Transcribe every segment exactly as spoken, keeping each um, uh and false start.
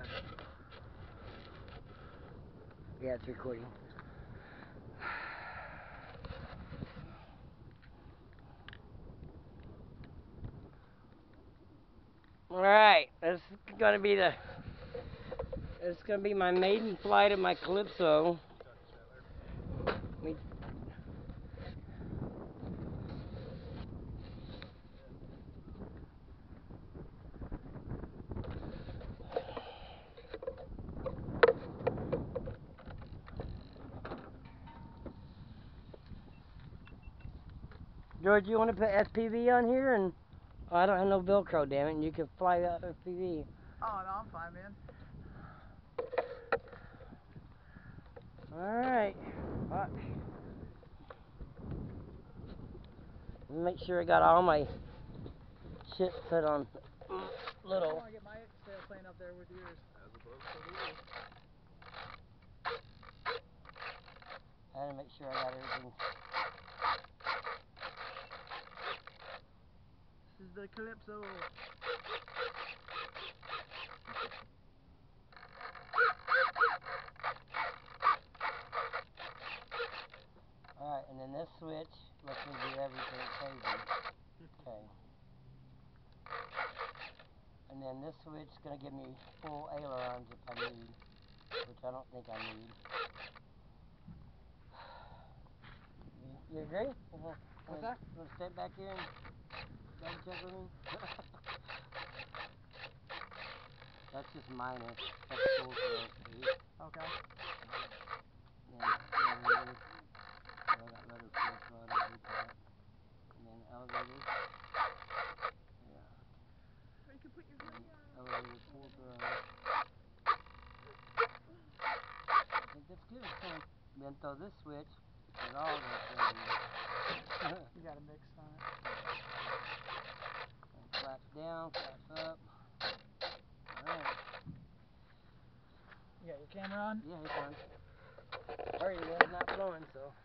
Yeah, it's recording. Alright, this is gonna be the it's gonna be my maiden flight of my Calypso. We, George, you want to put S P V on here? And oh, I don't have no Velcro, damn it, and you can fly that S P V. Oh, no, I'm fine, man. Alright. Right. Make sure I got all my shit put on little. I want to get my sailplane up there with yours. I had to make sure I got everything. This is the Calypso. Alright, and then this switch lets me do everything crazy. Okay. And then this switch is going to give me full ailerons if I need, which I don't think I need. You, you agree? Uh-huh. What's that? You want to step back here and double check with me? That's just minus. That's full thrust, see? Okay. And then elevators. I got letter full throttle, every part. And then elevators. Yeah. You can put your hoodie on. Elevators full throttle. I think that's good. Okay. Then throw this switch. It's all this right. You got a mix on it. And flaps down, flaps up. Alright. You got your camera on? Yeah, it's on. Alright, the wind's not blowing, so.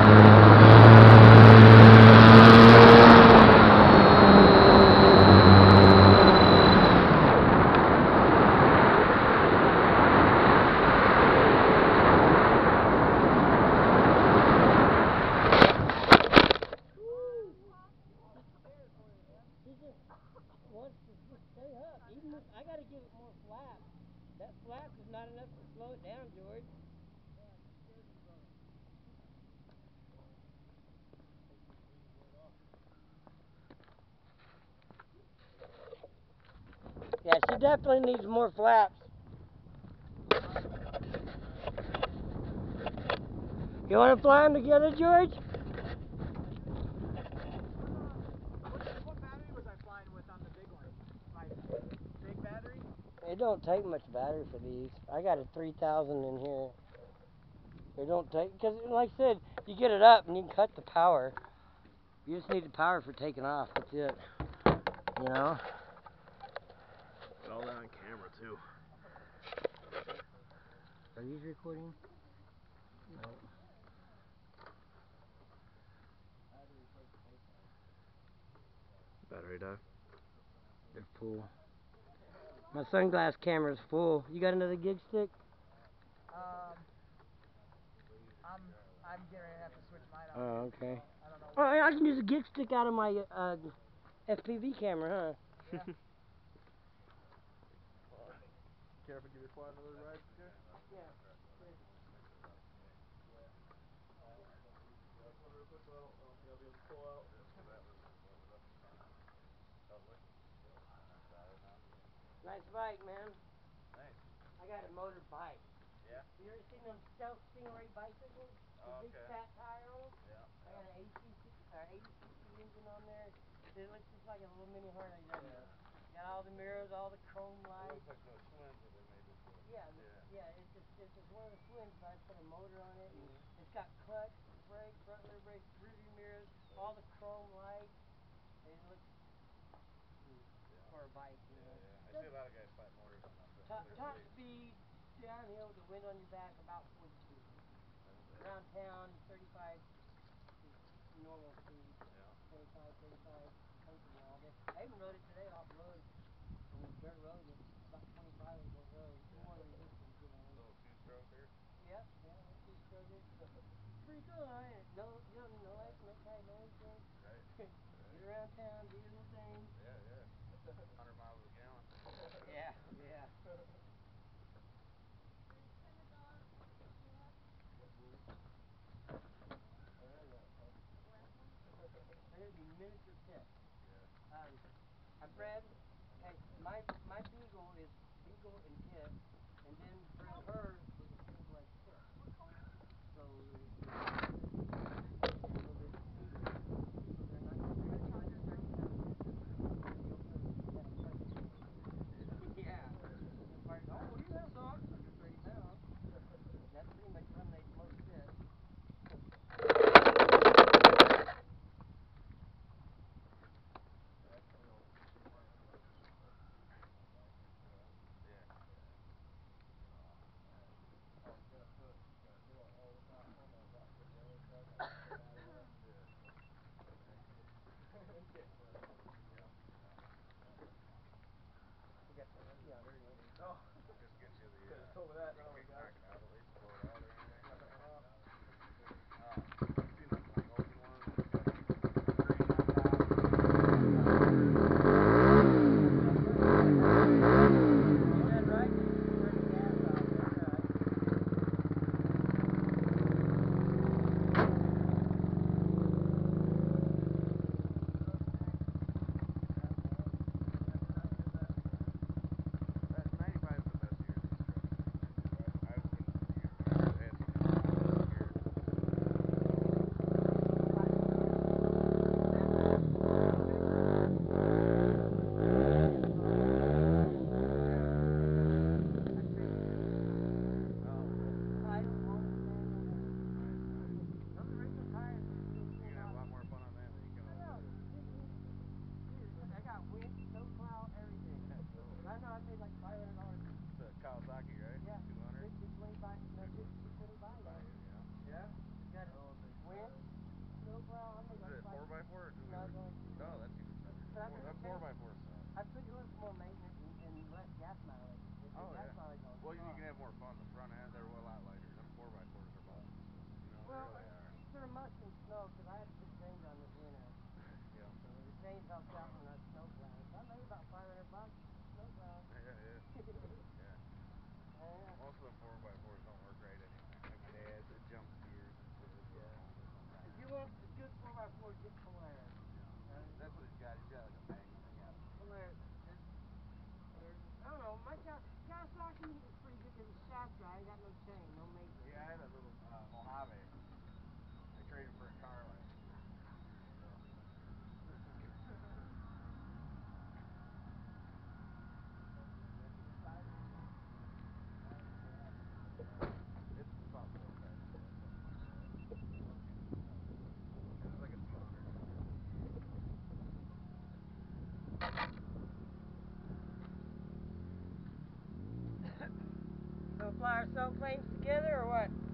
Wants to just stay up. Even if I gotta give it more flap. That flap is not enough to slow it down, George. Yeah, she definitely needs more flaps. You want to fly them together, George? What battery was I flying with on the big one? My big battery? It don't take much battery for these. I got a three thousand in here. It don't take, because like I said, you get it up and you can cut the power. You just need the power for taking off. That's it. You know? Got all that on camera too. Are these recording? No. Battery die. They're full. My sunglass camera's full. You got another gig stick? Um, I'm I'm getting ready to have to switch mine out. Oh, okay. I don't know. Oh, I can use a gig stick out of my uh, F P V camera, huh? Yeah. Care if I give you fly another ride, Jer? Yeah. Nice bike, man. Thanks. I got a motor bike. Yeah? You ever seen them Stealth Stingray bicycles? The Oh, big okay. fat tire on them? Yeah. I got an eighty c c or eighty c c engine on there. It looks just like a little mini Harley, doesn't it? Got all the mirrors, all the chrome It lights. looks like the Schwinn's that they made this with. Yeah, Yeah. yeah, it's just it's just one of the Schwinn's, but I put a motor on it, and Mm-hmm. it's got clutch, brake, front rear brakes, rear view mirrors, all the chrome lights, and it looks sweet for a bike, you know. Yeah, yeah. I see a lot of guys flat motors on that. Top, top speed, downhill with the wind on your back, about forty-two. Around town, thirty-five is normal speed. Yeah. twenty-five, thirty-five, comfortable all day. I even rode it today off road. On the dirt road, it's about twenty-five on dirt road. Yeah. More resistance, you know. Little two-stroker. Yep, yeah, little two-stroker. Pretty cool, huh? No, you don't need no lights, no tag, no anything. Right. Get around town, do your little thing. Yeah, yeah. one hundred miles a gallon. Yeah, yeah. They're gonna be miniature pits. Yeah. Um, I bred, hey, my my beagle is beagle and pit, and then bred hers with a full-blood pit. So they're a little bit sweeter. So they're not they're gonna be under thirty pounds. Yeah. Part, oh, you got a dog under thirty pounds. That pretty much eliminates most pits. Yeah, there you go. Oh. Just get you the, uh, told me that, we, we can knock it out at least, blow it out or anything. Uh, I've seen like, like open ones, it's got screen on top. You did right. Turn the gas off. That's right. That ninety-five is the best year of these trucks. I, I wouldn't use, I had some ones here. four change- by four stuff. I figured it was more maintenance and, and less gas mileage. If the Oh gas yeah. mileage on the Well, you car. can have more fun. The front end, they're a lot lighter. Them four by fours are buttons. You know, Well, they really are. they're much in snow because I had to put chains on this winter. Yeah. So the chains helped out when I was snow plowing. So I made about five hundred bucks snow plowing. Yeah, yeah. Yeah. Yeah. Most of them four by fours don't work right anyway. Like my dad's, it jumps gears and shit. It's Yeah. wrong or something. If you want a good four by four, get Polaris. Yeah. That's what he's got. He's got like a magnet thing out. Polaris. It's, there's, I don't know, my Kaw- Kawasaki is pretty good because it's shaft drive. I ain't got no chain, no maintenance. Yeah, I had a little uh, Mojave. I traded for a car last year. It's about four size. It's like a smaller. So fly our snow planes together or what?